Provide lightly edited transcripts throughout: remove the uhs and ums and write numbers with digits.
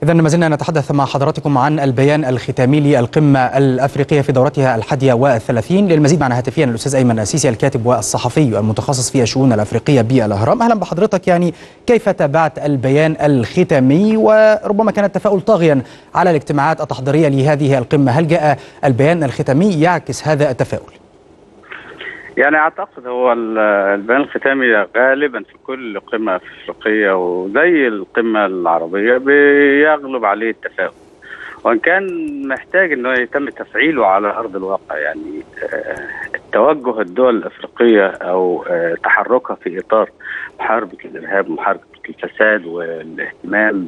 إذن ما زلنا نتحدث مع حضراتكم عن البيان الختامي للقمة الأفريقية في دورتها 31. للمزيد معنا هاتفيا الأستاذ أيمن السيسي الكاتب والصحفي المتخصص في الشؤون الأفريقية بالأهرام. أهلا بحضرتك. كيف تابعت البيان الختامي، وربما كان التفاؤل طاغيا على الاجتماعات التحضيرية لهذه القمة؟ هل جاء البيان الختامي يعكس هذا التفاؤل؟ اعتقد هو البيان الختامي غالبا في كل قمه افريقيه وزي القمه العربيه بيغلب عليه التفاؤل، وان كان محتاج انه يتم تفعيله على ارض الواقع. توجه الدول الافريقيه او تحركها في اطار محاربه الارهاب ومحاربه الفساد والاهتمام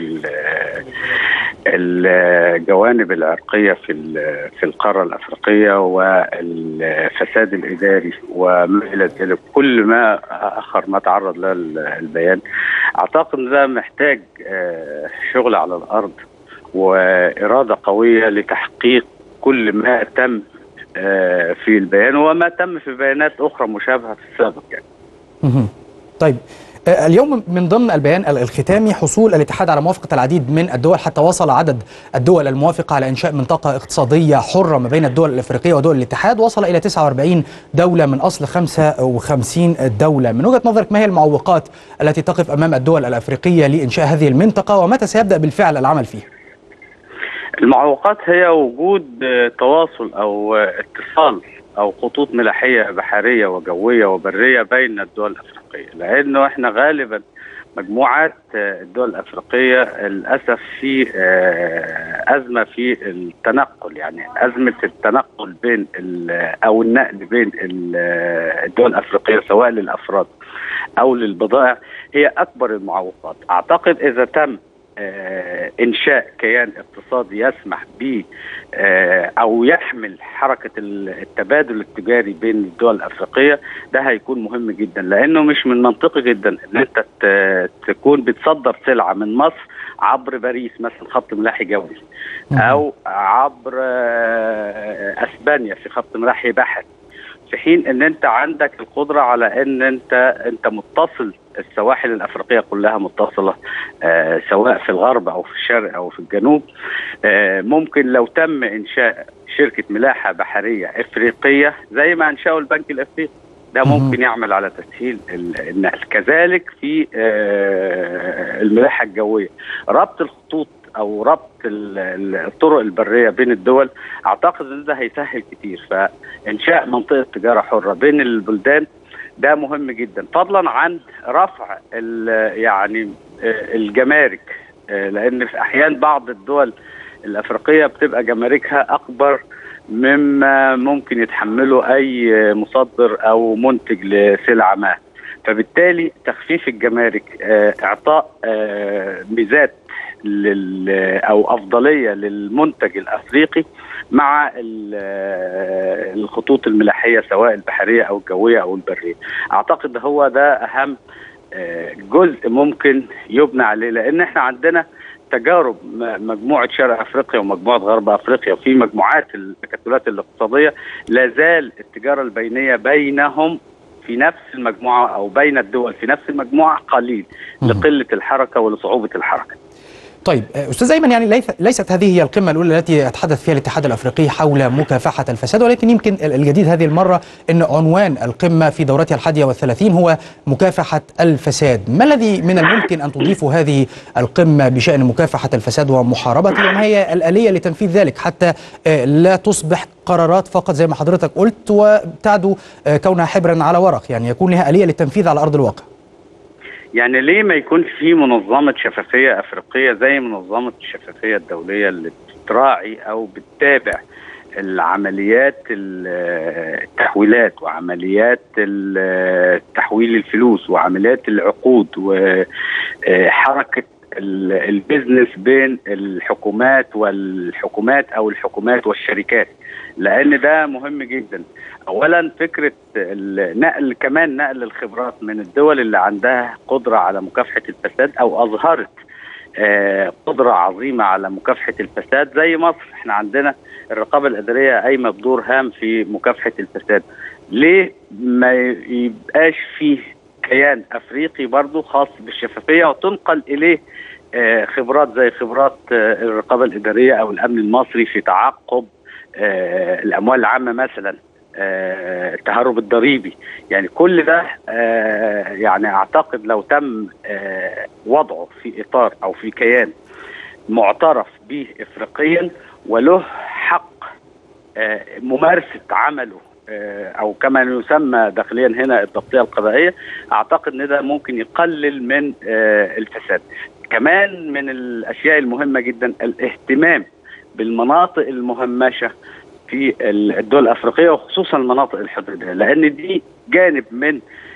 بالجوانب العرقيه في القاره الافريقيه والفساد الاداري وما الى ذلك، كل ما اخر ما تعرض له البيان. اعتقد ان ده محتاج شغل على الارض واراده قويه لتحقيق كل ما تم في البيان وما تم في بيانات اخرى مشابهه في السابق طيب، اليوم من ضمن البيان الختامي حصول الاتحاد على موافقة العديد من الدول، حتى وصل عدد الدول الموافقة على إنشاء منطقة اقتصادية حرة ما بين الدول الأفريقية ودول الاتحاد، وصل إلى 49 دولة من أصل 55 دولة. من وجهة نظرك ما هي المعوقات التي تقف أمام الدول الأفريقية لإنشاء هذه المنطقة، ومتى سيبدأ بالفعل العمل فيها؟ المعوقات هي وجود تواصل أو اتصال أو خطوط ملاحية بحرية وجوية وبرية بين الدول الأفريقية، لأنه إحنا غالبا مجموعات الدول الأفريقية للأسف في أزمة في التنقل، أزمة التنقل بين أو النقل بين الدول الأفريقية سواء للأفراد أو للبضائع هي أكبر المعوقات. أعتقد إذا تم إنشاء كيان اقتصادي يسمح ب أو يحمل حركة التبادل التجاري بين الدول الأفريقية، ده هيكون مهم جدا، لأنه مش من منطقي جدا أن أنت تكون بتصدر سلعة من مصر عبر باريس مثلا خط ملاحي جوي، أو عبر أسبانيا في خط ملاحي بحري، في حين ان انت عندك القدره على ان انت متصل. السواحل الافريقيه كلها متصله، سواء في الغرب او في الشرق او في الجنوب. ممكن لو تم انشاء شركه ملاحه بحريه افريقيه زي ما انشاوا البنك الافريقي، ده ممكن يعمل على تسهيل النقل. كذلك في الملاحه الجويه، ربط الخطوط او ربط الطرق البريه بين الدول، اعتقد ان ده هيسهل كتير. فانشاء منطقه تجاره حره بين البلدان ده مهم جدا، فضلا عن رفع الجمارك، لان في احيان بعض الدول الافريقيه بتبقى جماركها اكبر مما ممكن يتحمله اي مصدر او منتج لسلعه ما، فبالتالي تخفيف الجمارك، اعطاء ميزات او افضليه للمنتج الافريقي مع الخطوط الملاحيه سواء البحريه او الجويه او البريه. اعتقد هو ده اهم جزء ممكن يبنى عليه، لان احنا عندنا تجارب مجموعه شرق افريقيا ومجموعه غرب افريقيا وفي مجموعات التكتلات الاقتصاديه لا زال التجاره البينيه بينهم في نفس المجموعه او بين الدول في نفس المجموعه قليل لقله الحركه ولصعوبه الحركه. طيب أستاذ أيمن، ليست هذه هي القمة الأولى التي يتحدث فيها الاتحاد الأفريقي حول مكافحة الفساد، ولكن يمكن الجديد هذه المرة أن عنوان القمة في دورتها 31 هو مكافحة الفساد. ما الذي من الممكن أن تضيفه هذه القمة بشأن مكافحة الفساد ومحاربته، وما هي الآلية لتنفيذ ذلك حتى لا تصبح قرارات فقط زي ما حضرتك قلت وتعدو كونها حبرا على ورق، يكون لها آلية للتنفيذ على أرض الواقع؟ ليه ما يكون في منظمة شفافية أفريقية زي منظمة الشفافية الدولية اللي بتراعي أو بتتابع العمليات التحويلات وعمليات تحويل الفلوس وعمليات العقود وحركة البيزنس بين الحكومات أو الحكومات والشركات، لأن ده مهم جدا. أولا فكرة نقل الخبرات من الدول اللي عندها قدرة على مكافحة الفساد أو أظهرت قدرة عظيمة على مكافحة الفساد زي مصر. احنا عندنا الرقابة الإدارية قايمة بدور هام في مكافحة الفساد. ليه ما يبقاش فيه كيان أفريقي برضو خاص بالشفافية وتنقل إليه خبرات زي خبرات الرقابة الإدارية أو الأمن المصري في تعقب الأموال العامة مثلا، التهرب الضريبي. يعني كل ده يعني أعتقد لو تم وضعه في إطار أو في كيان معترف به إفريقيا وله حق ممارسة عمله أو كما يسمى داخليا هنا الضبطية القضائية، أعتقد أن ده ممكن يقلل من الفساد. كمان من الأشياء المهمة جدا الاهتمام بالمناطق المهمشة في الدول الأفريقية وخصوصا المناطق الحدودية، لأن دي جانب من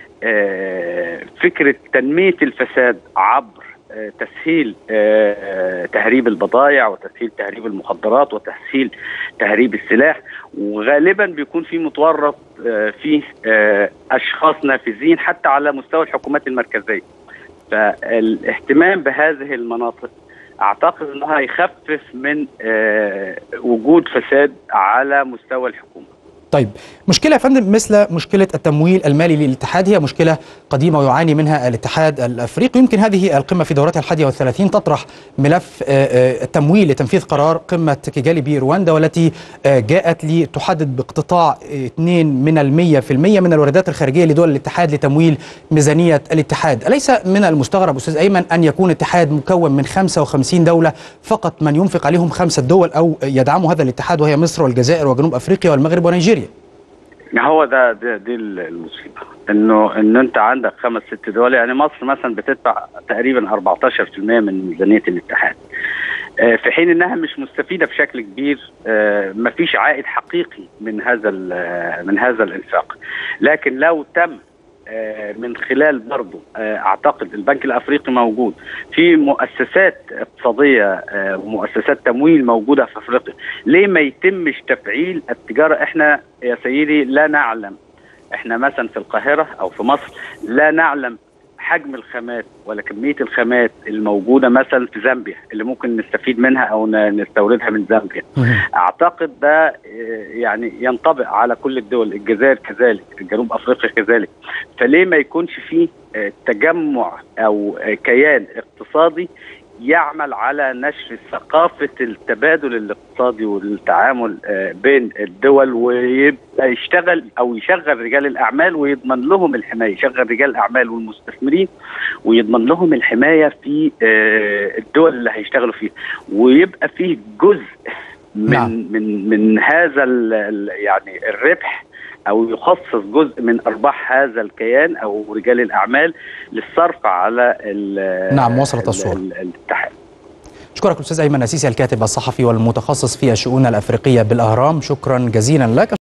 فكرة تنمية الفساد عبر تسهيل تهريب البضائع وتسهيل تهريب المخدرات وتسهيل تهريب السلاح، وغالبا بيكون في متورط فيه أشخاص نافذين حتى على مستوى الحكومات المركزية. فالاهتمام بهذه المناطق أعتقد أنها يخفف من وجود فساد على مستوى الحكومة. طيب، مشكلة يا فندم مثل مشكلة التمويل المالي للاتحاد هي مشكلة قديمة ويعاني منها الاتحاد الأفريقي. يمكن هذه القمة في دورتها 31 تطرح ملف التمويل لتنفيذ قرار قمة كيجالي برواندا، والتي جاءت لتحدد باقتطاع 2% من الواردات الخارجية لدول الاتحاد لتمويل ميزانية الاتحاد. أليس من المستغرب أستاذ أيمن أن يكون الاتحاد مكون من 55 دولة فقط من ينفق عليهم 5 دول أو يدعموا هذا الاتحاد، وهي مصر والجزائر وجنوب أفريقيا والمغرب ونيجيريا؟ هو دي المصيبه، انه انت عندك 5-6 دول. يعني مصر مثلا بتدفع تقريبا 14% من ميزانيه الاتحاد، في حين انها مش مستفيده بشكل كبير، مفيش عائد حقيقي من هذا الانفاق. لكن لو تم من خلال برضه اعتقد البنك الافريقي موجود في مؤسسات اقتصاديه ومؤسسات تمويل موجوده في افريقيا، ليه ما يتمش تفعيل التجاره؟ احنا يا سيدي لا نعلم، احنا مثلا في القاهره او في مصر لا نعلم حجم الخامات ولا كميه الخامات الموجوده مثلا في زامبيا اللي ممكن نستفيد منها او نستوردها من زامبيا. اعتقد ده يعني ينطبق على كل الدول، الجزائر كذلك، جنوب افريقيا كذلك. فليه ما يكونش فيه تجمع او كيان اقتصادي يعمل على نشر ثقافة التبادل الاقتصادي والتعامل بين الدول، ويبقى يشتغل أو يشغل رجال الأعمال ويضمن لهم الحماية، يشغل رجال الأعمال والمستثمرين ويضمن لهم الحماية في الدول اللي هيشتغلوا فيها، ويبقى فيه جزء من هذا يعني الربح، أو يخصص جزء من أرباح هذا الكيان أو رجال الأعمال للصرف على وصلت الصورة الاتحاد. أشكرك أستاذ أيمن نسيسي، الكاتب الصحفي والمتخصص في الشؤون الأفريقية بالأهرام، شكرا جزيلا لك.